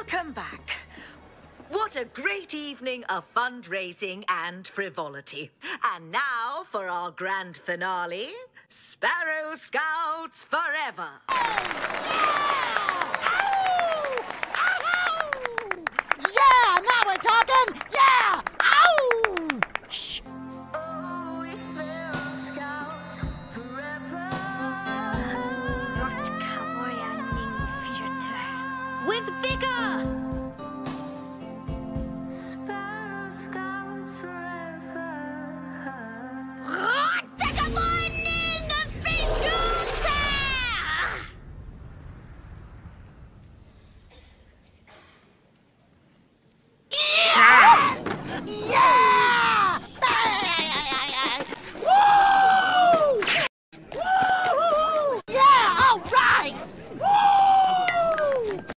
Welcome back. What a great evening of fundraising and frivolity. And now for our grand finale, Sparrow Scouts Forever. Yeah, now we're talking! Yeah! Ow! Shh! With vigor!